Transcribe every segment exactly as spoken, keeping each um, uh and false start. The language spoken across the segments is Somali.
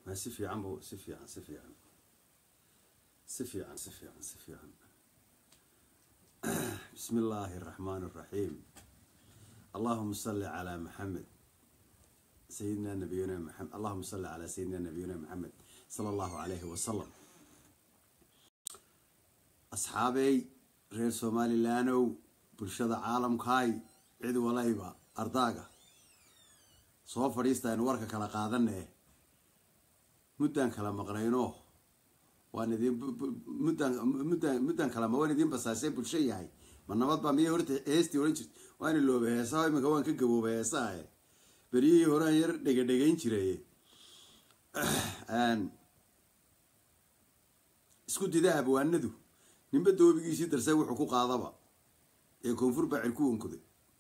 ما سفي عمو سفي عن سفي عن سفي عن سفي عن سفي عن بسم الله الرحمن الرحيم. اللهم صل على محمد سيدنا نبينا محمد. اللهم صل على سيدنا نبينا محمد صلى الله عليه وسلم. أصحابي رير سومالي لانو برشادة عالم كاي عيد ولايبا أرداغا soo fadhiista in warka kala qaadanay muddan kala maqnayno waan idin muddan muddan muddan kala ma waan idin basaasay bulsho yahay ma nabad ba miyay horta heestii oran jirtay waan iloobe heesaa imika waan ka gaboobe heesaa beriyii hore yar dhiga dhigayn jiray aan isku didaa abwaanadu ninba doobigiisii darsay wuxuu ku qaadaba ee koonfur bacil ku onkuday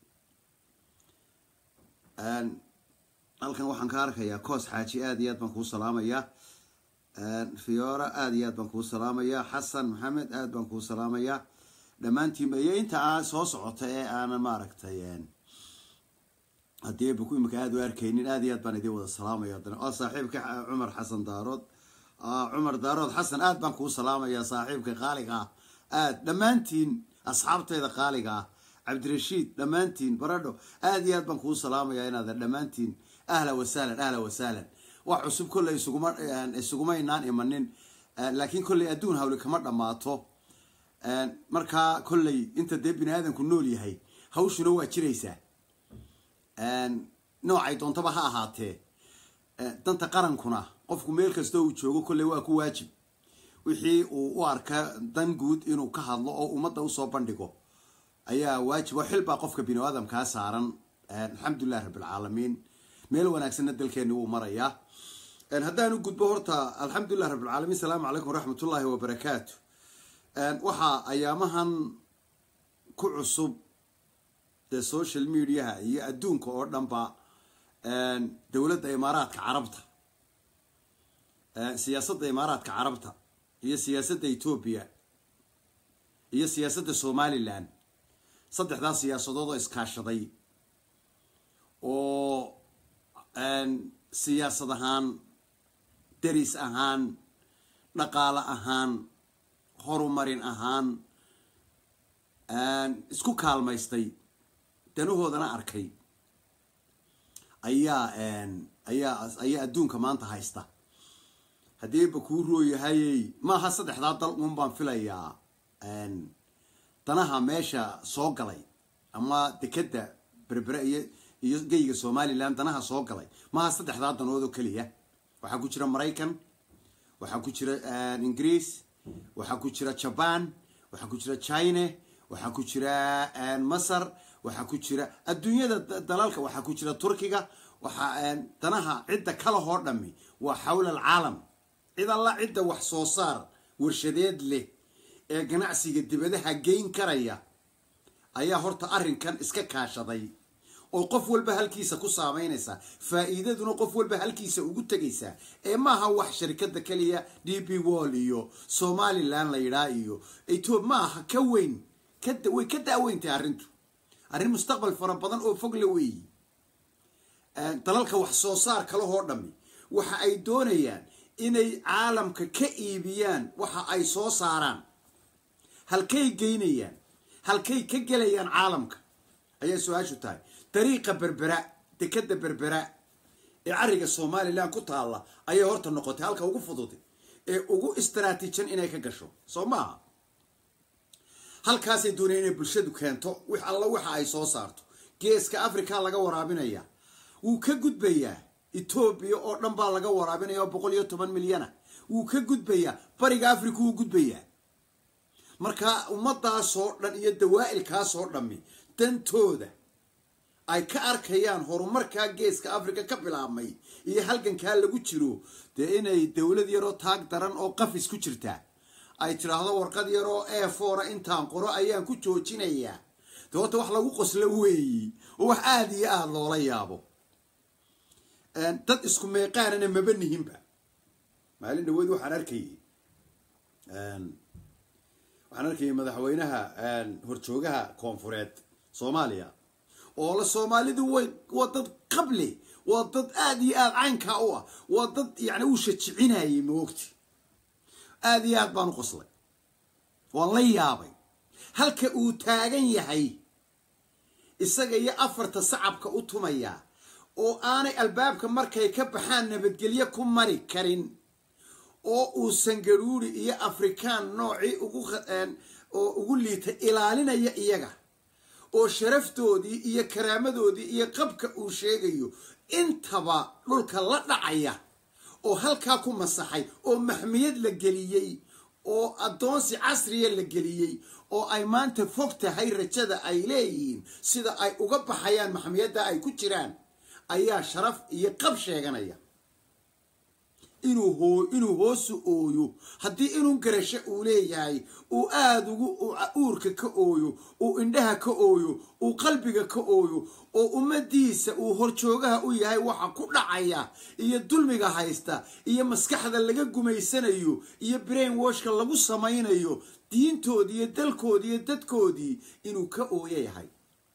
aan halkan waxaan ka arkayaa koos xaaji aad iyo aad baan kuu salaamayaa fiyoora aad iyo aad baan kuu salaamayaa xasan maxamed aad baan kuu salaamayaa dhammaantiinba iyo inta aan soo socota ee aanan maaragtay haddii buku imika aad u arkaynin aad iyo aad baan idin wada salaamaya oo saaxiibka cumar xasan daarood cumar daarood xasan aad baan kuu salaamayaa saaxiibka qaaliga ah aad dhammaantiin asxaabteeda qaaliga ah cabdirashiid dhammaantiin baradho aad iyo aad baan kuu salaamayaa inaad dhammaantiin أهلا وسهلا أهلا وسهلا وعصب كله يسقما يسقما ينان إيمانين لكن كل يدون هؤلاء كمرة ما تو مركا كل أنت دبنا هذا كنولي هاي هو شنو أشريسه نوع أيضا طبعا هاته تنت قرن كنا قف ميلك استوى تشوفه كل واقع واجب وحي واركا دنجود إنه كهالله أو مدة وصوبندقه أيه واجب وحلبا قف كبينو هذا مكاسرا الحمد لله رب العالمين ميل وناكسنا دلكين هو مريا ان هدان قد بهرتا الحمد لله رب العالمين. السلام عليكم ورحمه الله وبركاته. ان وحا ايامهان كعصب السوشيال ميديا هي ادونك او دنبا ان دوله الامارات عربتها ان سياسه الامارات عربتها هي سياسه اثيوبيا هي سياسه سومالي لان صدح ذا سياسه اسكاشدي oo aan siyaasad ahaan daris ahaan dhaqaale ahaan horumarin ahaan aan isku kaalmaystay danahoodana arkay ayaa aan ayaa ayaa adduunka maanta haysta hadii ba ku rooyahay ma ha saddexda dal uun baan filayaa aan danaha meesha soo galay ama dekada berbera iyo iyo geyga Soomaaliland danaha soo galay ma saddexda danood oo kaliya waxa ku jira Mareykan waxa ku jira Ingiriis waxa ku jira Japan waxa ku jira China waxa ku jira Masar waxa ku jira adduunyada dalalka waxa ku jira Turkiga waxa danaha cid kala hor dhami waa xawla caalam cid alla cid wax soo saar warshadeed leh ee ganacsiga dibadaha geyn karaya ayaa horta arrinkan iska kaashaday oo qof walba halkiisa ku saameynaysa faa'iidaduna qof walba halkiisa ugu tagaysa ee maaha wax shirkadda kaliya D P World iyo Somaliland la yiraahdo iyo Ethiopia maaha ka weyn kada way ka daaweynta arrintu arrin mustaqbal fara badan oo fog la weey dalalka wax soo saar kala hor dhami waxa ay doonayaan inay caalamka ka iibiyaan waxa ay soo saaraan halkay geynayaan halkay ka galayaan caalamka ayaa su'aashu tahay طريقة بربراء تكد بربراء عريق الصومالي لان كتالا أي هورت النقطة هالك وقو فضوتي وقو استراتيجين إناي كقشو صوماها هالك هاسي دونيني بلشدو كانتو وح الله وح أي صوصارتو كيس كأفريكا لغا ورابين اياه وكقود بياه إثيوبيا أو نمبا لغا ورابين اياه بقول يو ثمانية مليون وكقود بياه فريق أفريكا وقود بياه مركا ومضى صور لان يدوائل كاسور لمي تنتو ده ay ka arkayaan horumarka geeska Afrika ka bilaabmay iyo halganka lagu jiro de inay dawlad yar oo taag daran oo qafis ku jirta ay tiraahdo warqad yar oo A four intaan qoro ayaan ku joojinayaa doonta wax lagu qoslo weey oo wax aad iyo aad loola yaabo aan dad isku meeqaanana ma banihinba maalin dhaweyd waxaan arkay aan waxaan arkay madaxweynaha aan horjoogaha koonfureed Soomaaliya oo la Soomaalidu way wadad qabli وضد آدي آد عين كأوه وضد يعني وش تشعينها يموقتي آدي آد بانو قصلي والله يابي هل كأو تاغن يحي إساقا يأفرت صعب كأوتميا oo aanay albaabka markay ka baxaan nabadgelyo ku mari karin oo uu sangaruuri iyo afrikaan nooci ugu qadaan oo ugu liita ilaalinaya iyaga oo sharaftoodii iyo karaamadoodii iyo qabka uu sheegayo intaba dhulka la dhacaya oo halka ku masaxay oo maxmiyad la geliyay oo adoonsi casriye la geliyay oo ay maanta fogtahay rajada ay leeyihiin sida ay uga baxayaan maxmiyada ay ku jiraan ayaa sharaf iyo qab sheeganaya inuu hoo inuu hoos ooyo hadii inuu garasho uu leeyahay uu aad ugu uurka ka ooyo uu indhaha ka ooyo uu qalbiga ka ooyo oo ummadiisa uu horjoogaha u yahay waxa ku dhacaya iyo dulmiga haysta iyo maskaxda laga gumaysanayo iyo brain washka lagu samaynayo diintoodii iyo dalkoodii iyo dadkoodii inuu ka ooyahay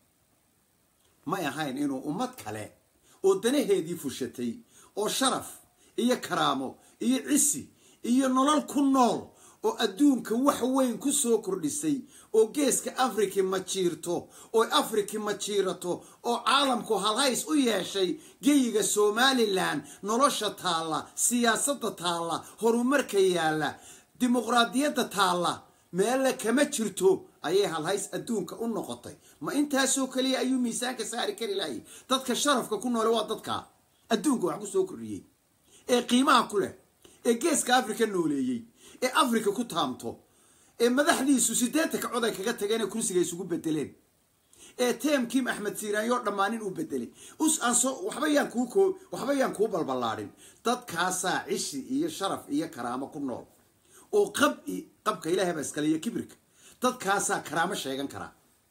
ma yahayn inuu ummad kale oo danaheedii fushatay oo sharaf iyo karaamo iyo cisi iyo nolol ku nool oo adduunka wax weyn ku soo kordhisay oo geeska Afrika ma jiirto oo Afrika ma jiirato oo caalamku halhays u yeeshay geeyiga Somaliland nolosha taala siyaasadda taala horumarka yaala dimuqraadiyadda taala meel kama jirto ayay halhays adduunka u noqotay ma intaasoo kaliya ayuu miisaanka saari kari laayay dadka sharafka ku nool waa dadka adduunka wax ku soo kordhiyay ee qiimaha ku leh ee geeska Afrika nooleeyay ee Afrika ku taamto ee madaxdiisu sideed ka cod ay kaga tageen kursiga isugu bedeleen ee team Kim Ahmed Siiraanyo dhamaanin u bedelay us aan soo waxba yaan ku ko waxba yaan ku balbalaarin dadkaasa cishi iyo sharaf iyo karaamo ku nool oo qab qabka Ilaahay baa iskaliya kibirka dadkaasa karaamo sheegan kara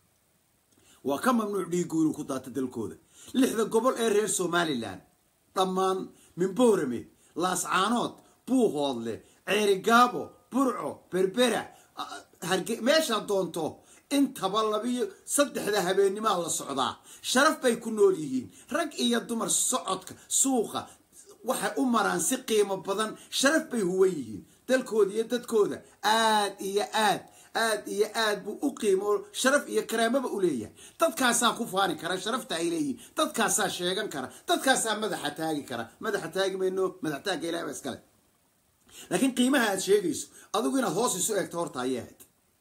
waa ka mamnuuc dhiiguuru ku daata dalkooda lixda gobol ee reer Somaliland dhamaan min Boorame Laascaanood Buuhoodle Ceerigaabo Burco Berbera meesha doonto intaba labiyo saddexda habeenimo la socdaa sharaf bay ku nool yihiin rag iyo dumar socodka suuqa waxa u maraan si qiimo badan sharaf bay huwan yihiin dalkooda iyo dadkooda aad iyo aad aad iyo aad buu u qiimo sharaf iyo karaamaba u leeyahay dadkaasa ku faani kara sharafta ay leeyihiin dadkaasa sheegan kara dadkaasa madaxa taagi kara madaxa taagi mayno madax taaga Ilaahay iskale laakiin qiimaha aad sheegayso adigu inaad hoos isu eegto horta ayaad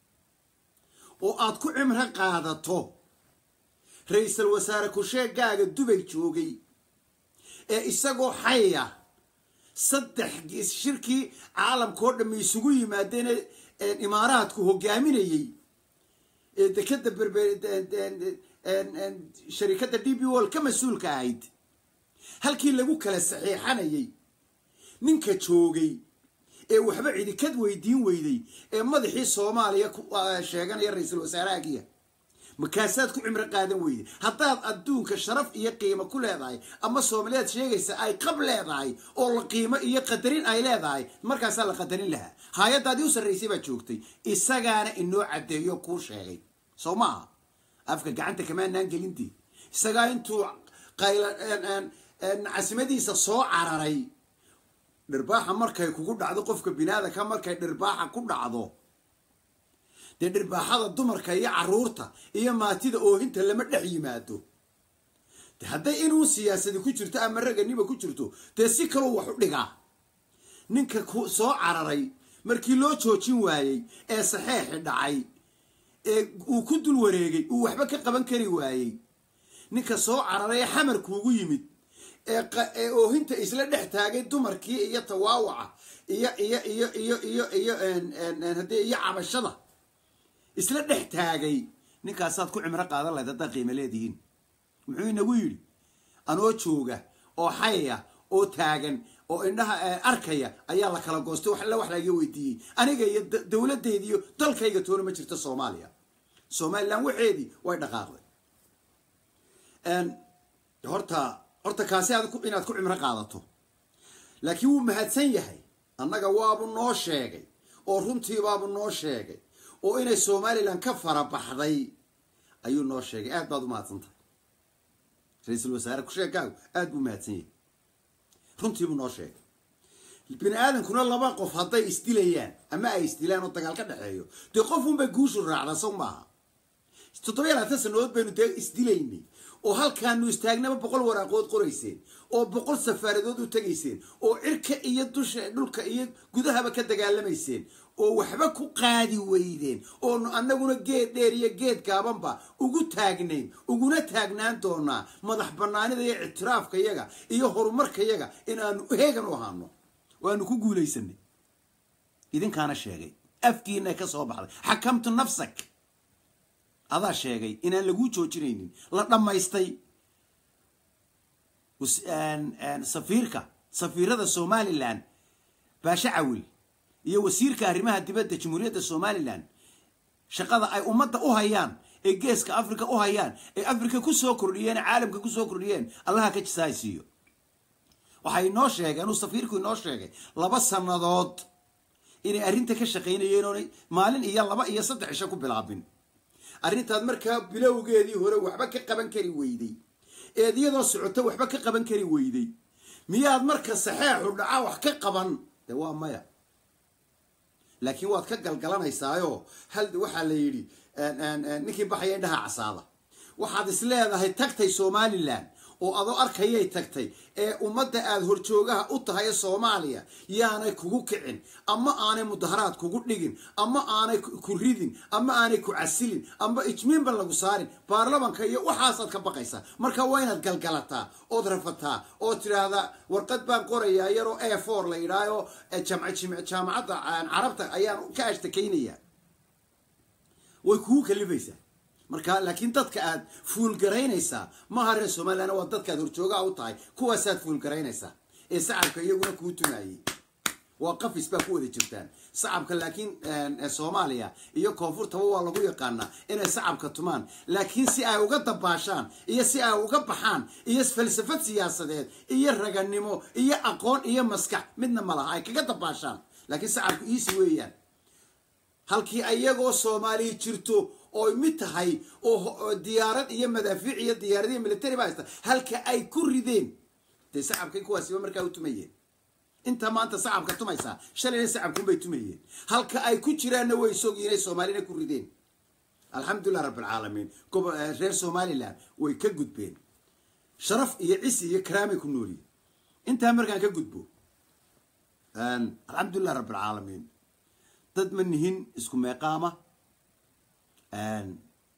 oo aad ku cimra qaadato ra'iisul wasaare ku sheegaaga Dubai joogay ee isagoo xayya saddex shirkii caalamka oo dhan isugu yimaadeen imaaraadku hogaaminayay ee dekada berber en shirkadda D B World ka mas'uulka ahayd halkii lagu kala saxiixanayay ninka joogay ee waxba cidi kad weydiin weyday ee madaxii Soomaaliya ku sheeganaya ra'iisul wasaaraha markaasaad ku cimro qaadan weyday haddaad adduunka sharaf iyo qiimo ku leedahay ama Soomaaliyeed sheegaysa ay qab leedahay oo la qiimo iyo qadarin ay leedahay markaas la qadarin laha hay'adaadii u sareysay baa joogtay isagaana inoo cadeeyo ku sheegay Soomaa afka gacanta kamaan gelintii isaga intuu qaylan casimadiisa soo cararay dhirbaaxa markay kugu dhacdo qofka binaada ka markay dhirbaaxa ku dhacdo de dhirbaaxada dumarka iyo caruurta iyo maatida oo inta lama dhex yimaado hadday inuu siyaasadi ku jirto ama raganiba ku jirto de si kale wax u dhigaa ninka soo cararay markii loo joojin waayay ee saxeex dhacay ee uu ku dul wareegay uu waxba ka qaban kari waayay ninka soo cararay xamarku ugu yimid ee oo inta isla dhex taagay dumarkii iyo tawaawaca iyo iyo iyo iyo iyo iyo en hadii iyo cabashada isla dhex taagay ninkaasaad ku cimro qaadan lahayd dad qiimo leedihiin muxuu inagu yiri anoo jooga oo xayya oo taagan oo indhaha arkaya ayaa la kala goostay wax la wax laga weydiiyay aniga iyo dawladeedii iyo dalkayga toona ma jirto Soomaaliya Soomaaliland waxeedii way dhaqaaqday en horta horta kaasi aad ku inaad ku cimro qaadato laakiin uu mahadsan yahay annaga waabu noo sheegay oo runtii baabu noo sheegay oo inay Soomaaliland ka fara baxday ayuu noo sheegay aad baad u mahadsantahay رئيس الوزراء كل شيء قاو أدب مهتين رنتي بناشة بن آدم كنا الله باقف هذا استيليان أما أي استيلان وتقال كده حيو تقفون بجوش الرعلة صومها تطبيع على أساس إنه بينو تاج استيليني وهل كانوا يستاجنا بقول وراقود قريسين أو بقول سفاردود وتجيسين أو إرك يدوش دول كأيد جودها بكده قال لما يسين أو وحبكوا قادي ويدين أو أنا قلنا جيت ديري جيت كابنبا وجود تاجنين وجونا تاجنان تونا ما ضحبنا ذي اعتراف كيجا إيه هرمر كيجا إن أنا هيك نوهانو وأنا كوجو ليسني إذن كان الشيء أفكينا كصوب حكمت نفسك هذا شيء إن اللجوء شوشرينين لا لما يستي وس أن أن سفيرك سفير هذا الصومالي الآن باشعول يوسير كهرمها تبدأ جمهورية الصومالي الآن شقة أي أمة أوهيان الجيس كأفريقيا أوهيان أفريقيا كسو كرديان عالم كسو كرديان الله كتش سايسيو وحي نوشيك أنو سفيركو نوشيك لبس النضاد إني أرنتك الشقين ينوني مالين إيا لبا إيا صدح عشاكو بالعبين arrintaad markaa bilowgeedii hore waxba ka qaban kari weyday eediyada socoto waxba ka qaban kari weyday miyaad marka saxeexu dhaca wax ka qaban de waa maya laakiin waad ka galgalanaysaayo hal waxa la yiri ninkii baxay indhaha casaada waxaad isleedahay tagtay Soomaaliland oo adoo arkayay tagtay ee ummadda aad horjoogaha u tahay Soomaaliya yaanay kugu kicin ama aanay mudaharaad kugu dhigin ama aanay ku ridin ama aanay ku casilin ama ijmiin bal lagu saarin baarlamaanka iyo waxaas aad ka baqaysa marka waa inaad galgalataa oo rafataa oo tiraahdaa warqad baan qorayaa yaro A four la yiraayo jamcad jaamacadda carabta ayaan ka ashtakeynaya way kugu kalifaysaa marka laakiin dadka aad fuul garaynaysa ma hare Soomaaliland waa dadka aad horjooga u tahay kuwaas aad fuul garaynaysa ee sacabka iyaguna ku tumaayay waa qafis ba ku wada jirtaan sacabka laakiin Soomaaliya iyo koonfurta waa lagu yaqaana inay sacabka tumaan laakiin si ay uga dabaashaan iyo si ay uga baxaan iyo falsafad siyaasadeed iyo raganimo iyo aqoon iyo maskax midna ma laha ay kaga dabaashaan laakiin sacabku iisi weeyaan halkii ayagoo Soomaali jirto oo mid tahay oo diyaarad iyo madaafiic iyo diyaaradaha military baasta halka ay ku rideen de sacabkay kuwaasi markaa u tumayeen inta maanta sacabka tumaysa shalay sacabku bay tumayeen halka ay ku jiraan way soogiinay Soomaalina ku rideen alxamdulillah rabbil alamin kuba reer Somaliland way ka gudbeen sharaf iyo cisi iyo karaamay ku nooli inta markaan ka gudbo aan alxamdulillah rabbil alamin dad manhin isku meeqaama أن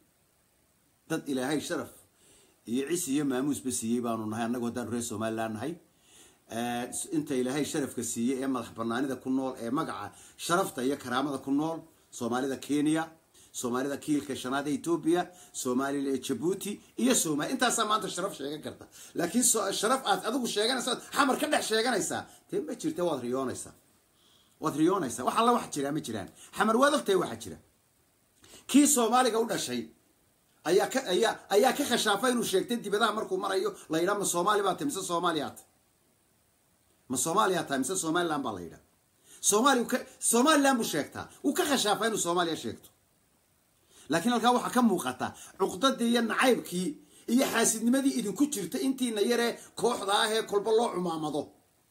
dad ilaahay sharaf iyo cis iyo maamuus ba siiyay baanu nahay anagu hadaan reer Soomaaliland nahay ee inta ilaahay sharafka siiyay ee madax banaanida ku nool ee magaca sharafta iyo karaamada ku nool Soomaalida Kenya Soomaalida kiilka shanaad ee Ethiopia Soomaalida Djibouti iyo Soomaali intaas maanta sharaf sheegan karta laakiin sharaf aad adigu sheeganaysaa xamar ka dhex sheeganaysaa tii ma jirto waad riyoonaysaa waad riyoonaysaa waxa la wax jira ma jiraan xamar waad ogtay waxa jira kii Soomaaliga u dhashay ayaa ka ayaa ayaa ka khashaafay inuu sheegtay dibadaha markuu marayo la yiraahdo ma Soomaali baa timisa Soomaaliyaad ma Soomaaliyaad timisa Somaliland baa la yiraahdo Soomaali ka Somaliland buu sheegtaa uu ka khashaafay inuu Soomaaliya sheegto laakiin halka waxa ka muuqata cuqdadii iyo nacaybkii iyo xaasidnimadii idinku jirta intiina yare kooxda ah ee kolba loo cumaamado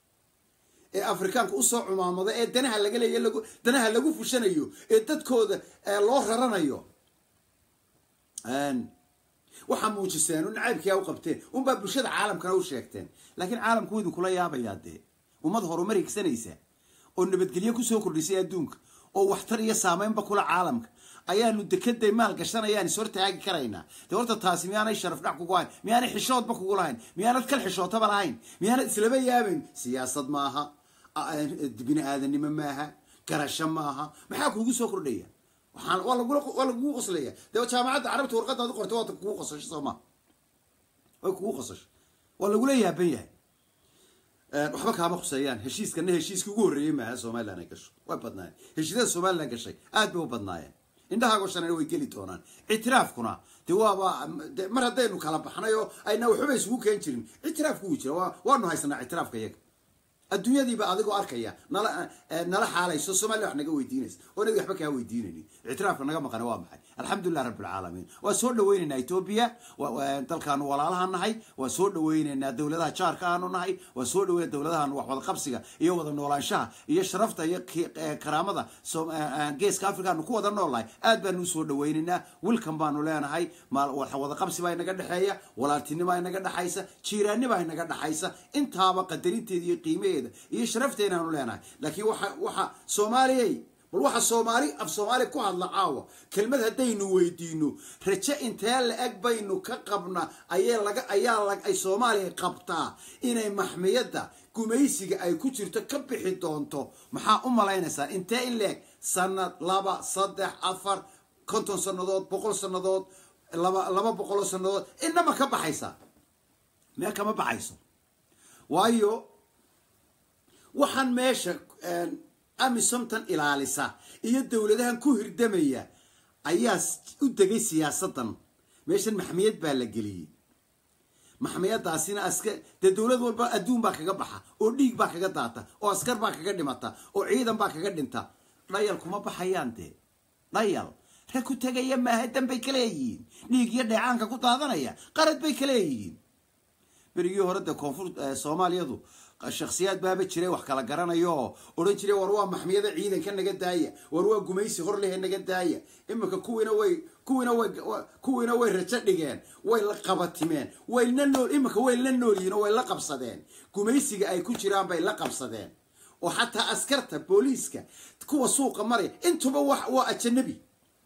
ee Afrikaanka u soo cumaamada ee danaha laga leeyahay lagu danaha lagu fushanayo ee dadkooda loo raranayo aan waxa muujiseen in nacaybkii u qabteen un baa bulshada caalamkana u sheegteen laakiin caalamku idin kula yaabayaade ummad horumar igsanaysa oo nabadgelyo ku soo kordhisay adduunka oo waxtar iyo saameynba kula caalamka ayaanu dekeday maal gashanayaan soo taagi karaynaa de horta taasi miyaanay sharaf dhac kugu hayn miyaanay xishoodba kugu lahayn miyaanad kal xishootaba lahayn miyaanad islaba yaabin siyaasad maaha bini aadanimo maaha garasho maaha maxaa kugu soo kordhaya waxaan wala wala kugu qoslaya de jaamacadda carabta warqadaad qortay waa kugu qosasho Soomaa way kugu qosasho wala lagu leeyahay banyahay waxba kaama khusayaan heshiiskana heshiiska ugu horeeyay maaha Soomaaliland ay gasho way badnaayeen heshiisyada Soomaaliland gashay aad bay u badnaayeen indhaha gooshanay way geli doonaan itiraafkuna de waaba mar hadaynu kala baxnayo ayna waxba isugu keen jirin itiraafku wuu jira waanu haysanaa itiraafka iyaga الدنيا دي بقى أذكر أركيا نلا نلا حالي سو سومالي إحنا جوا يدينس ونقدر حبك هوا يدينني اعتراف إننا ما قنوا معي الحمد لله رب العالمين وسود وين إن إثيوبيا وتلقان ولا لها النهاي وسود وين إن الدولة ده شار كانوا النهاي وسود وين الدولة ده واحد قبسية يوضع النولان شاه يشرفت ي كرامة ده سو جيس كافريقيا نقوة النولاي أدبر نسود وين إننا والكم بانو لنا هاي ما واحد قبسي باين قد حياة ولا تني باين قد حيسة شيراني باين قد حيسة أنت هذا قدرين تدي قيمة يشرفتين أنا لنا لكن وح وح سومالي والوح الصومالي أف صومالي كوه الله كلمة هدينو ويدينو رجع انتهى أكبينو كقبنا أيال لق أيال لق أي صومالي قبطة إني محمية ده كميسي أي كتير تكبي حدونتو محا أم الله ينسى انتهى لك سنة لبا صدح أفر كنتم سنضوت بقول سنضوت لبا لبا بقول سنضوت إنما كب حيسا ما كم بحيسا وأيو وحن ماشى أمي سمتن إلى لسا يدوا لذهن كهر دمية أياس ودقي سياسة ماشى محمية بالجلي محمية داسينا أسك تدولة والبا أدوم باك جبحة وديك باك جداتا أو أسكر باك جدمتا أو عيدا باك جدنتا ريالكم ما بحيانته ريال هكو تجي ما هدم بيكليين نيجي يدعي عنك كنت هذا نيا قرد بيكليين بريو هرد كونفور سوماليا دو الشخصيات بابت شري وحكلا قرانا يو ورن شري وروا محمية عيدا كان نجد داية وروا جميسي غر له نجد داية إما كوينا وي كوينا وي كوينا وي رتشد جان وي لقب تيمان وي ننول إما كوي ننول ينو وي لقب صدان جميسي أي كل شيء بي لقب صدان وحتى أسكرت بوليسك تكون سوق مري أنتم بوح وأجنبي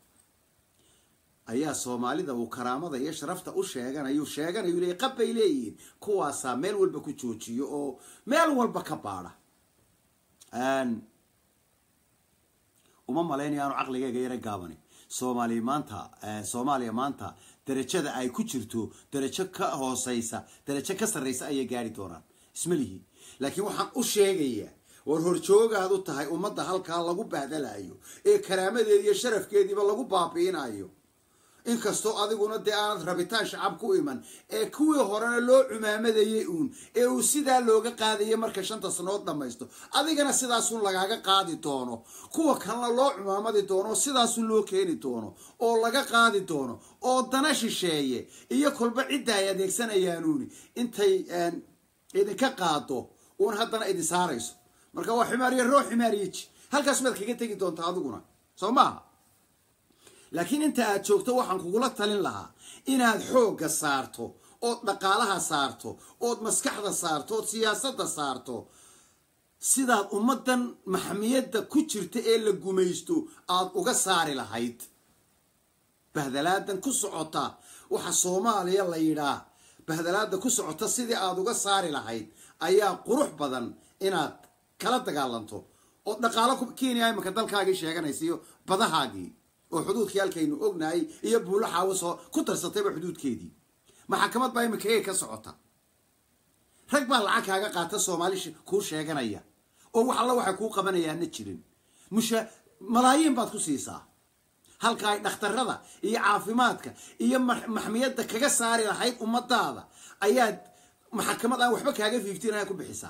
ayaa Soomaalida oo karaamada iyo sharafta u sheeganayo sheeganayo inay qabay leeyihiin kuwaasa meel walba ku joojiyo oo meel walba ka baara aan uma maleynayaan aqligayga yara gaabani Soomaali maanta Soomaaliya maanta darajada ay ku jirto darajo ka hooseysa darajo ka sareysa ay gaari doonaan ismalihi laakiin waxaan u sheegayaa war horjoogaadu tahay ummadda halka lagu baadalayo ee karaamadeeda iyo sharafkeediiba lagu baabiinayo إن كستو أذيقنا ديانات ربيتان شعب كويمن إيه كوي هورنا لو عمامة يؤون إيه وسيدا لوجا قاضي مركشان تصنعات نمايستو أذيقنا سيدا سون لقاقا قاضي تونو كوا كان لو عمامة تونو سيدا سون لو كيني تونو أو لقا قاضي تونو أو دناش الشيء إيه كل بعيد يا ديك سنة يانوني إنتي إن إذا كقاطو ون هذا إذا ساريس مركا وحماري الروح حماريش هل كسمت كي تيجي تون تعذقنا سوما لكن أنت أتشوفته وحن كقولات تلين لها إن هذا حوج صارته أو بقالها صارته أو مسكحة صارته أو سياسة صارته سيدا أمدا محمية دا كتير تقل جميستو أو قصار لهيد بهذلات دا كسعطة وحصوما على يلا يرا بهذلات دا كسعطة سيدا أو قصار لهيد أيها قروح بدن إن كلا تقالنتو أو دقالكم كيني أي مكتل كاجي شيء كان يسيو بدهاجي وحدود خيال كينو أغناي يبولو حاوصو كتر سطيب حدود كيدي محاكمات باي مكيه كسعوتا رقبا العاك هاقا قاتا سوماليش كور شاقان ايا او وحا الله وحا كو قبان ايا نتشرين مش ملايين باد كو سيسا هالكاي دختر رضا ايا عافيماتك ايا محميات كاقا ساري لحيد امدادا ايا محاكمات ايا وحبك هاقا فيفتين ايا كو بحسا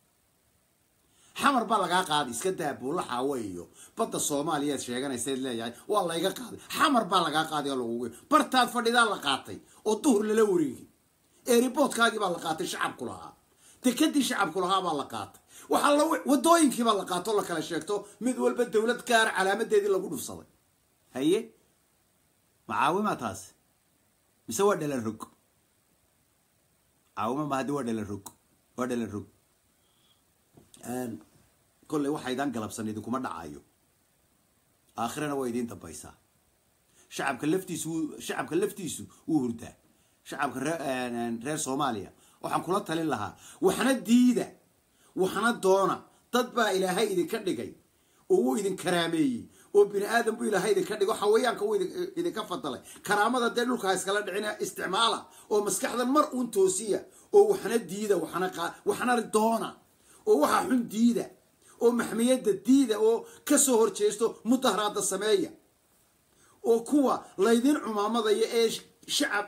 حمر بالغا قادي اسكا دابو لا حاويو بدا Soomaaliyeed sheeganaysa leeyahay waa iga qaaday xamar balغا qaadi oo lagu bartaad fadhida la qaatay oo duhur la wareegay ee report-kaagi baa la qaatay shacabku lahaa tikadii shacabku lahaa baa la qaatay waxa la wadooyinkii baa la qaato la kala sheegto mid walba dawlad gaar calaamadeedii lagu dhufsaday haye macaawimataas mise waa dhalan rug caawima ma hadii waa dhalan rug waa dhalan rug aan كل واحد ينقلب سنة كوما دعايو آخرنا وايدين تبايسا شعب كلفتيسو شعب كلفتيسو وهرده شعب رير صوماليا وحن كلها تلين لها وحنا ديدة وحنا دونا تطبع إلى هاي إذا كدقي وهو إذا كرامي وبني آدم بو إلى هاي إذا كدقي وحويان كو إذا كفضلي كرامة دلو كايسكالا دعينا استعمالها ومسكح المرء ونتوسية وحنا ديدة وحنا قا وحنا دونا ووحا حن ديدة ومحمية ديدة وكسو هرشيستو مظاهرات السماية وكوا لايدين عمامة ايش شعب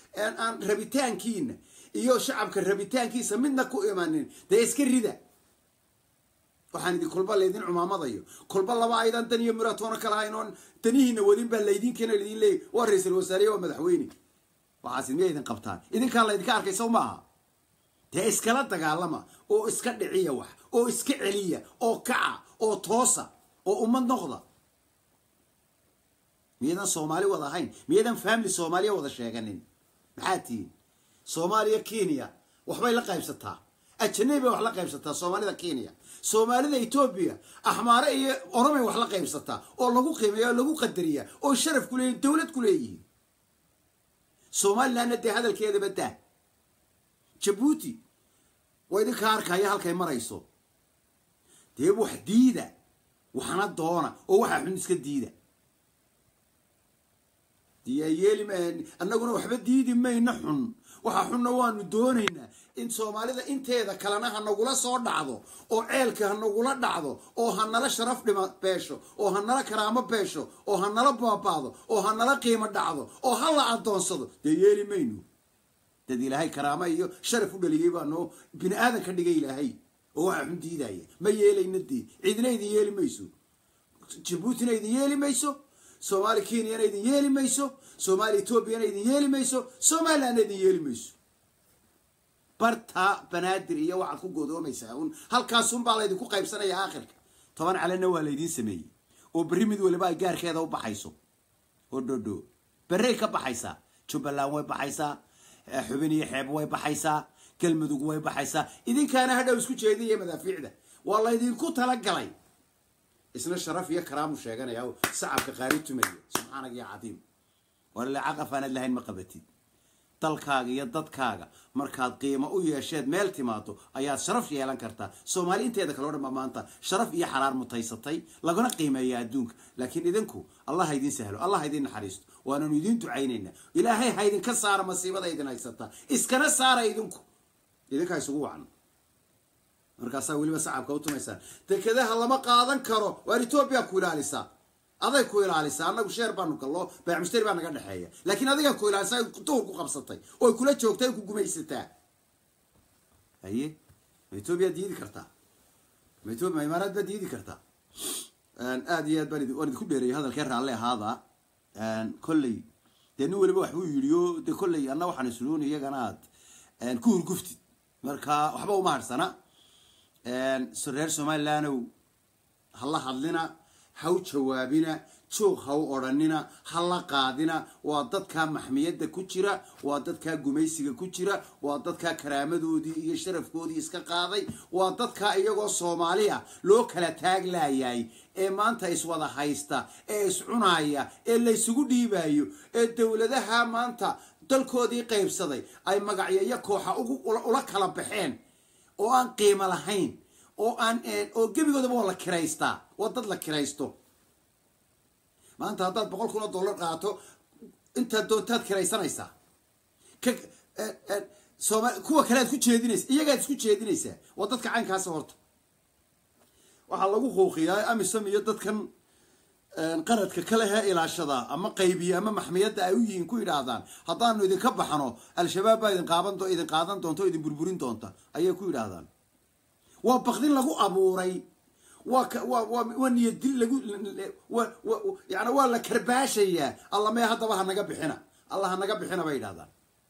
ان ربيتان كين iyo shacabka rabitaankiisa midna ku iimaanin day iska rida waxaan idin kolba leedin cumaamadayo kolba laba aydan tan iyo muratoona kala haynoon tanihiina wadin baa leedin keena leedin leey waa ra'iisul wasaare waa madaxweyne waxaas ma idin qabtaan idinka la idinka arkay soo maaha dee iskala dagaalama oo iska dhiciya wax oo iska celiya oo kaca oo toosa oo ummad noqda miyadan Soomaali wada hayn miyadan family Soomaaliya wada sheeganin maxaa tiin Soomaaliya Kenya waxbay la qaybsataa ajnabi wax la qaybsataa Soomaalida Kenya Soomaalida Ethiopia ahmaare iyo Oromay wax la qaybsataa oo lagu qiimeeyo lagu qadariya oo sharaf ku leeyahay dawlad ku leeyahay Soomaaliland de hadalkeeda badaa Djibouti way idinka arkaya halkay marayso dee wax diida waxna doona oo waxa xun iska diida diyaayeli ma annaguna waxba diidi mayna xun waxa xunna waanu doonaynaa in Soomaalida inteeda kalena hanagula soo dhacdo oo ceelka hanagula dhacdo oo hanala sharaf dhima beesho oo hanala karaamo beesho oo hanala baabaado oo hanala qiimo dhacdo oo hala adoonsado diyaayeli maynu dad ilaahay karaamo iyo sharaf u dhaliyay baano bin aadan ka dhigay ilaahay oo waxa xun diidaya ma yeelayna dii cidina idin yeeli mayso Djibouti idin yeeli mayso Somali Kenya idin yeeli mayso Somali Ethiopia idin yeeli mayso Somaliland idin yeeli mayso barta banaadir iyo waxa ku godoomaysa un halkaas un baa la idin ku qaybsanaya aakhirka toban calena waa la idin sameeyay oo bari mid waliba ay gaarkeeda u baxayso oo dodo bari ka baxaysa Jubaland way baxaysaa xubin iyo xeeb way baxaysaa galmudug way baxaysaa idinkaana hadhow isku jeediyay madaafiicda waa la idin ku tala galay isna sharaf iyo karaamo sheeganaya sacabka qaaritumay subhanahu ya cadiim wala aqafana lahayn ma qabatid dalkaaga iyo dadkaaga markaad qiimo u yeesheed meel timaado ayaad sharaf yeelan kartaa Soomaali inteeda kala wadhan maanta sharaf iyo xaraar mutaysatay laguna qiimeeyo adduunka laakiin idinku Allah ha idin sahlo Allah ha idin naxariisto waana idin ducaynayna Ilaahay ha idin ka saaro masiibada idin haysata iskana saara idinku idinka isugu wacan markaas waliba sacabka u tumaysan dekadaha lama qaadan karo waa Ethiopia ku ilaalisa aday ku ilaalisa anagu sheer baanu gallo baa mushtari baa naga dhaxeeya laakiin adiga ku ilaalisa duur ku qabsatay oo kula joogtay ku gumaysataa aye Ethiopia diidi kartaa Ethiopia imaaraad ba diidi kartaa aan aad iyo aad baan idin ku dheereeyay hadalka raalle ahaada aan kulli deenu waliba wax uu yiriyo de kulli anna waxaan isluun iyagana aad aan ku hurguftid marka waxba uma harsana aan reer Somaliland halla hadlina haw jawaabina joog haw oranina halla qaadina waa dadka maxmiyada ku jira waa dadka gumaysiga ku jira waa dadka karaamadoodii iyo sharafkoodii iska qaaday waa dadka iyagoo Soomaaliya loo kala taag laayay ee maanta is wada haysta ee is cunaya ee la isugu dhiibayo ee dawladaha maanta dalkoodii qaybsaday ay magacyo kooxa ugu ula kala baxeen oo aan qiimo lahayn oo aan oo gabigoodaba wala kiraysta oo dad la kiraysto maanta hadaad boqol kun oo dollar qaato inta doontaad kiraysanaysa ka Soomaali kuwa kale aad ku jeedinaysa iyaga aad isku jeedinaysa waa dadka caynkaas horta waxa lagu qooqiyaa amisom iyo dadkan qaradka kale ha ilaashada ama qaybiya ama maxmiyada ay u yihiin ku yiraahdaan hadaanu idin ka baxano al-shabaab baa idin qaaban doonto idin qaadan doonto idin burburin doonta ayay ku yiraahdaan waa baqdin lagu abuuray waa waa waa niyad lagu waa yaani waa la karbaashaya Allah ma hadaba ha naga bixina Allah ha naga bixina bay yiraahdaan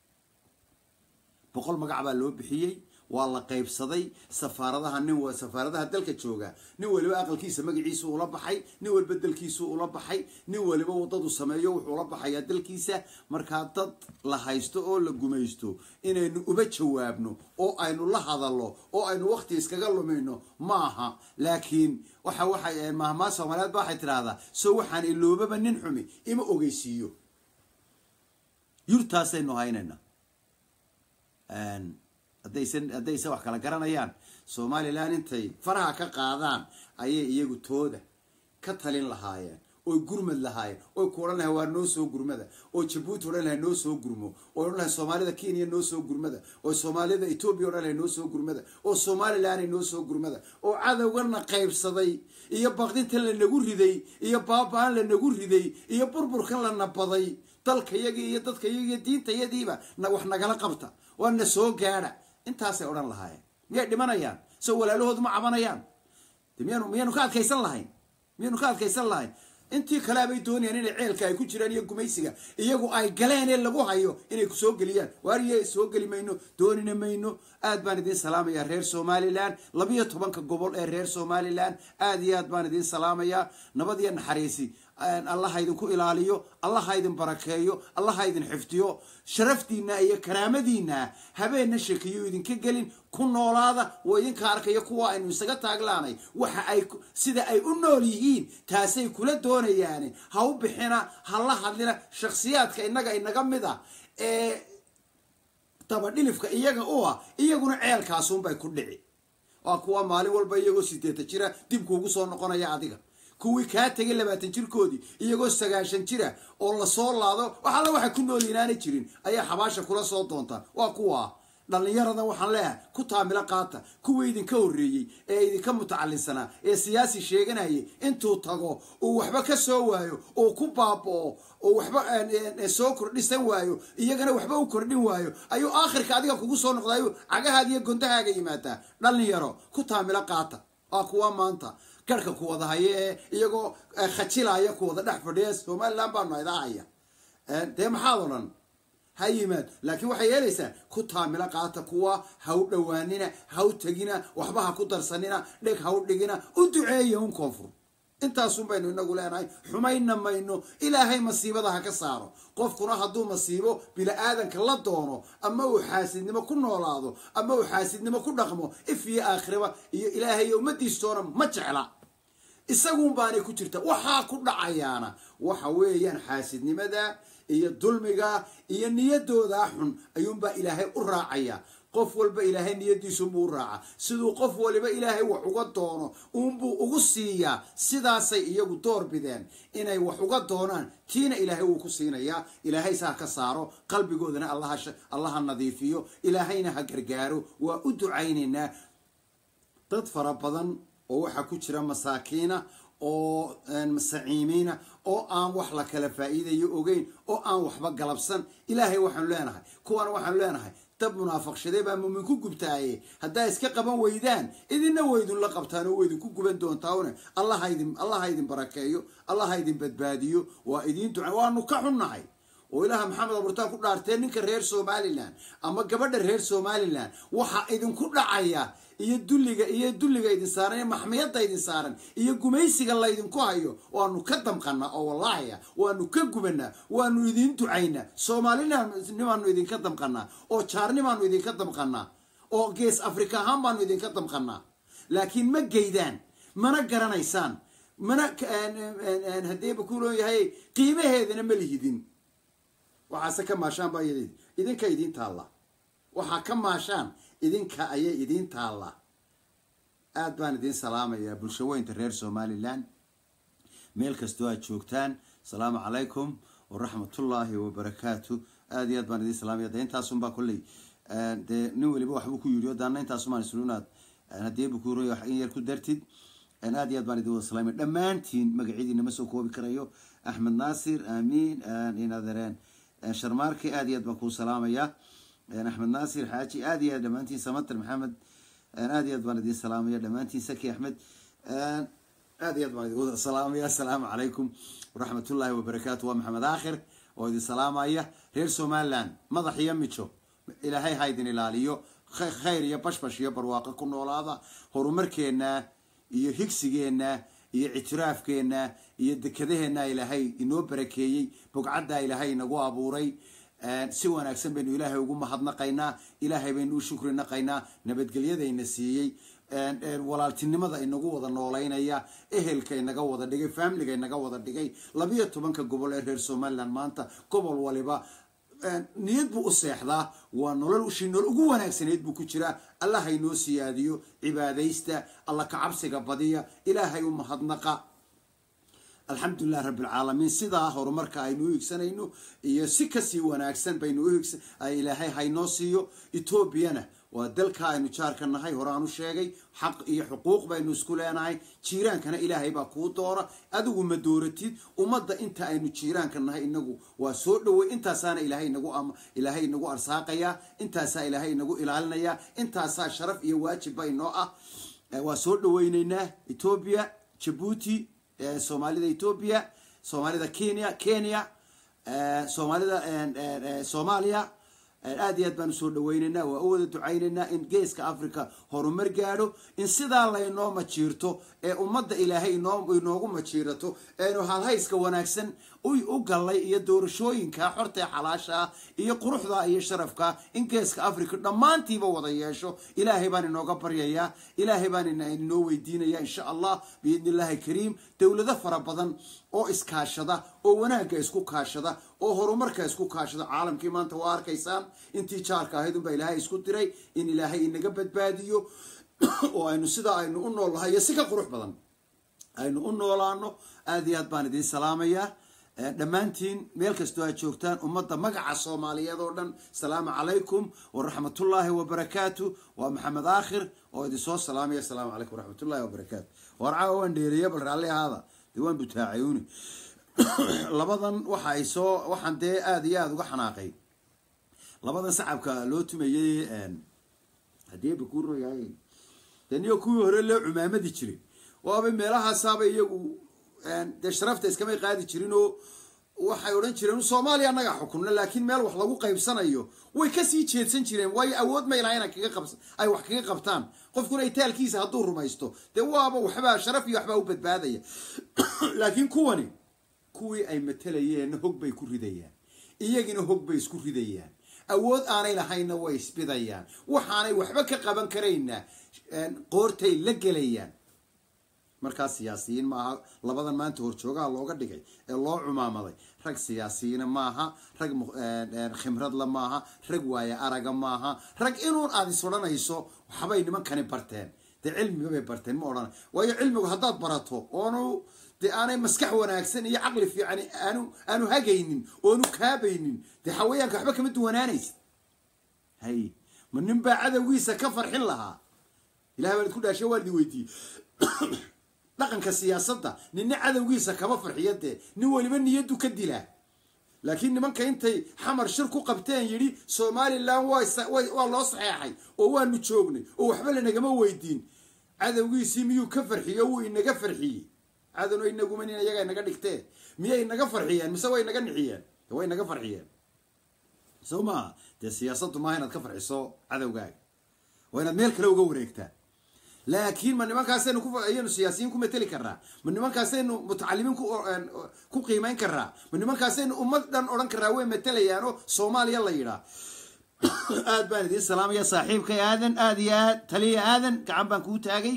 boqol magac baa loo bixiyay waa la qaybsaday safaaradaha nin waa safaaradaha dalka jooga nin waliba aqalkiisa magaciisa uu la baxay nin walba dalkiisa uu la baxay nin waliba wadadu sameeyo wuxuu la baxaya dalkiisa marka dad la haysto oo la gumaysto inaynu uba jawaabno oo aynu la hadallo oo aynu waqti iskaga lumayno maaha laakiin waxa waxa mahma Soomaaliyeed baa xitiraada soo waxaan iloobaba nin xumi ima ogeysiyo yurtaasaynu haynayna aan hadaysan hadaysan wax kala garanayaan Somaliland intay faraha ka qaadaan ayay iyagu tooda ka talin lahaayeen oo gurmad lahaayeen oo kooran waa noo soo gurmada oo Djibouti oran lahayn noo soo gurmo oo oran lahayn Soomaalida Kenya noo soo gurmada oo Soomaalida Ethiopia oran lahayn noo soo gurmada oo Somaliland noo soo gurmada oo cadawgana qaybsaday iyo baqdinta la nagu riday iyo baabaan la nagu riday iyo burburkan la nabaday dalka iyaga iyo dadka iyaga diinta iyadiiba wax nagala qabta wana soo gaara intaas ay oran lahaayeen miyay dhimanayaan soo walaalahoodu ma cabanayaan miyanu miyanu ka adkaysan lahayn miyanu ka adkaysan lahayn intii kale bay doonayaan inay ceelka ay ku jiraan iyo gumaysiga iyagu ay galeen ee lagu hayo inay ku soo galiyaan waariye soo gali mayno doonina mayno aad baan idin salaamaya reer Somaliland labiyo tobanka gobol ee reer Somaliland aad iyo aad baan idin salaamaya nabad iyo naxariisi Allah idin ku ilaaliyo Allah idin barakeeyo Allah idin xifdiyo sharaftiina iyo karaamadiina habeena shakiyo idin ka galin ku noolaada oo idin ka arkayo kuwa aynu isaga taaglaanay waxa ay sida ay u nool yihiin taasay kula doonayaan ha u bixina halla hadlina shakhsiyaadka inaga inaga mid ah ee tabadhilifka iyaga oo ah iyaguna ceelkaas un bay ku dhici waa kuwa maalin walba iyagoo sideed jira dib kuugu soo noqonaya adiga kuwii ka tagay labaatan jirkoodii iyagoo sagaashan jira oo la soo laado waxa la waxa ku nool inaanay jirin ayaa xabaasha kula soo doonta waa kuwa dhalinyarada waxaan leeyahay ku taamila qaata kuwa idin ka horeeyay ee idin ka mutacallinsana ee siyaasi sheeganayay intuu tago oo waxba ka soo waayo oo ku baaboo oo waxba soo kordhisan waayo iyagana waxba u kordhin waayo ayuu aakhirka adiga kugu soo noqdayo cagahaaga iyo gondahaaga yimaada dhalinyaro ku taamila qaata waa kuwa maanta karka ku wada haye iyagoo khajilaya ku wada dhex fadhiya Somaliland baa noocdaaya ee maxaa wadan hayimaad laakiin waxa yeelaysaa ku taamila qaata kuwa ha u dhawaanina ha u tagina waxba ha ku darsanina dhig ha u dhigina u duceeyo un koonfur intaas un baynu inagu leenahay xumayna mayno ilaahay masiibada ha ka saaro qofkuna hadduu masiibo bila aadanka la doono ama uu xaasidnimo ku noolaado ama uu xaasidnimo ku dhaqmo if iyo aakhiraba iyo ilaahay ummadiistoona ma jecla isaguun baanay ku jirta waxaa ku dhacayaana waxa weeyaan xaasidnimada iyo dulmiga iyo niyadooda xun ayuunbaa ilaahay u raacaya qof walba ilaahay niyadiisu buu raaca sidoo qof waliba ilaahay wax uga doono uun buu ugu siiyaa sidaasay iyagu door bideen inay wax uga doonaan tiina ilaahay uu ku siinaya ilaahay saa ka saaro qalbigoodana allah allah nadiifiyo ilaahayna ha gargaaro waa u ducaynaynaa dad fara badan oo waxa ku jira masaakiina oo masaciimiina oo aan wax la kala faa'iideeyo ogeyn oo aan waxba galabsan ilaahay waxaan leenahay kuwan waxaan leenahay dab munaafaqshaday baa muumin ku gubtaaye haddaa iska qaban weydaan idinna weydun la qabtaan oo weydun ku guban doontaawna allah idin allah idin barakeeyo allah idin badbaadiyo waa idin ducaa waanu ka xunnahay oo ilaaha maxamed aburtaan ku dhaartay ninka reer Somaliland ama gabadha reer Somaliland waxa idin ku dhacaya iyo dulliga iyo dulliga idin saaran maxmiyada idin saaran iyo gumaysiga la idin ku hayo waanu ka damqana oo wallahi waanu ka gubana waanu idin ducayna Somaliland nimaanu idin ka damqana oo jaarnimaanu idin ka damqana oo gees Afrika ahaan baanu idin ka damqana laakiin ma geydaan mana garanaysaan mana hadee ba ku leeyahay qiimaheedana ma lihidin waxa ka maashaan baa idinka idin taala waxa ka maashaan idinka ayay idin taala aad baan idin salaamaya bulshooyinka reer Somaliland meel kasto aad joogtaan salaamu calaykum wa rahmatullaahi wa barakaatu aad iyo aad baan idin salaamaya intaas un baa kulli de nin waliba wax uu ku yiri daan intaas uma isluunaad hadii bu ku rooyo wax in yar ku dartid aan aad iyo aad baan idin salaamay dhamaantiin magaciidina ma soo koobi karayo Ahmed Nasir amiin aan inadareen sharmaarki aad iyo aad baan ku salaamaya أحمد ناصر حاجي آدي دمانتي سمتر محمد آدي أدبان دي السلام يا دمانتي سكي أحمد آدي أدبان دي السلام يا السلام عليكم ورحمة الله وبركاته ومحمد آخر ودي السلام يا رير Somaliland مضح يمشو إلى هاي هايدن الاليو خير يا باش باش يا برواقة كنا ولا هذا هرمركينا يهكسينا يعترافكينا يدكذهنا إلى هاي إنو بركيي بقعدها إلى هاي نجوا أبوري si wanaagsan baynu ilaahay ugu mahadnaqaynaa ilaahay baynu u shukrinaqaynaa nabadgelyadayna siiyay walaaltinimada inagu wada nooleynaya ehelka inaga wada dhigay family-ga inaga wada dhigay labiyo tobanka gobol ee reer Somaliland maanta gobol waliba niyad buu u seexdaa waa nolol u shinol ugu wanaagsaneed buu ku jira allah inoo siyaadiyo cibaadaysta allah ka cabsiga badiya ilaahay u mahadnaqa الحمد لله رب العالمين سيدا هرمرك aynu igsanayno iyo si kasi wanaagsan baynu igsan ay ilaahay haynosiyo Ethiopia waa dalka aynu jaarkanahay horaan u sheegay xaq iyo xuquuq baynu isku leenahay jiiraankana ilaahay baa ku doora adigu ma dooratid umada inta aynu jiiraankanahay inagu waa soo dhaway intaasaana ilaahay nagu ama ilaahay nagu arsaaqaya intaasa ilaahay nagu ilaalinaya intaasa sharaf iyo waajib bayno ah وصول ويننا إثيوبيا جيبوتي سوماليدا إثيوبيا سوماليدا كينيا كينيا سوماليدا سوماليا aad baan soo dhaweynayna waa wada ducaynayna in geeska Afrika horumar gaaro in sida la inoo majiirto ee ummadda Ilaahay inoo inoogu majiirato ee halhayska wanaagsan u galay iyo doorashooyinka xorta xalaasha iyo quruxda iyo sharafka in geeska Afrika dhamaantiiba wada yeesho Ilaahay baan inooga baryayaa Ilaahay baan inoo weydiinaya insha Allah biidnillaahi kariim dawlada fara badan oo iskaashada oo wanaaga isku kaashada oo horumarka isku kaashada caalamkii maanta waa arkaysaan intii jaarka ahayd un baa Ilaahay isku diray in Ilaahay inaga badbaadiyo oo aynu sida aynu u noolahay si ka qurux badan aynu u noolaano aad iyo aad baan idin salaamayaa dhamaantiin meel kastoo aad joogtaan ummadda magaca Soomaaliyeed oo dhan salaamu calaykum wa rahmatullaahi wa barakaatu wa maxamed aakhir oo idin soo salaamaya salaamu calaykum wa rahmatullaahi wa barakaatu warcaa waan dheeriye bal raalli ahaada diiwaan butaacayuni labadan waxa ay soo waxaan dee aad iyo aad uga xanaaqay labadan sacabka loo tumayay een hadii ba ku rooyay taniyo kuwii hore loo cumaamadi jiray waaba meelaha saaba iyagu een de sharafta iskama qaadi jirin oo waxay oran jireen Soomaaliya anaga xukunna laakiin meel wax lagu qaybsanayo way ka sii jeedsan jireen way awood ma ilaahayna kaga qabsan ay wax kaga qabtaan qofkuna ay taalkiisa haduu rumaysto de waaba waxba sharaf iyo waxba u badbaadaya laakiin kuwani kuwii ay matalayeen hog bay ku ridayaan iyagina hog bay isku ridayaan awood aanay lahayna way isbidayaan waxaanay waxba ka qaban kareyna qoortay la gelayaan markaas siyaasiyiin maaha labadan maanta horjoogaha looga dhigay ee loo cumaamaday rag siyaasiyiin maaha rag khimrad la maaha rag waaya araga maaha rag inuu aad isodhanayso waxbay nimankani barteen de cilmiga bay barteen ma oran waayo cilmigu haddaad barato oonu de aanay maskax wanaagsan iyo aqli fiican aanu aanu hagaynin oonu kaabaynin de xawayaanka waxba kama duwanaanaysid hay man ninba cadawgiisa ka farxin lahaa ilaahay wad ku dhaashay waaldi weydii dhaqanka siyaasadda ninna cadawgiisa kama farxiyade nin waliba niyadu ka dilaa laakiin nimanka intay xamar shir ku qabteen yiri Soomaaliland waa loo saxeexay oo waanu joognay oo waxba la nagama weydiin cadawgiisii miyuu ka farxiyo uu inaga farxiyay cadano inagu man iyaga inaga dhigtee miyay inaga farxiyeen mise way inaga nixiyeen way inaga farxiyeen Sooma de siyaasaddu ma inaad ka farxiso cadawgaaga waa inaad meel kale uga wareegtaa laakiin ma nimankaasaynu ku ayaynu siyaasiyiin ku meteli karaa ma nimankaasaynu mutacallimiin ku ku qiimeyn karaa ma nimankaasaynu ummad dhan oran karaa way metelayaano Soomaaliya la yiraahdo aad baan idin salaamaya saaxiibkay aadan aad iyo aad taliya aadan gacan baan ku taagay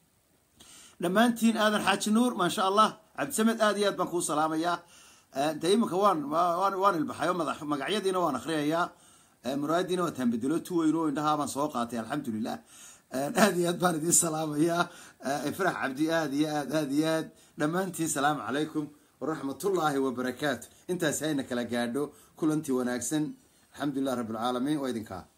dhamaantiin aadan xaaji nuur ma sha Allah Cabdisamed aad iyo aad baan ku salaamaya daymanka waan waan waan ilbaxayo madax magacyadiina waan akhriyayaa muraadina waa tambedelo tuweyno indhaha baan soo qaatay alxamdulillah aad iyo aad baan idin salaamaya ifrax cabdi aad iyo aad aad iyo aad dhamaantiin salaamu calaykum wa rahmatullaahi wa barakaatu intaas hayna kala gaadho kulantii wanaagsan alxamdulillah rabbil caalamiin oo idinka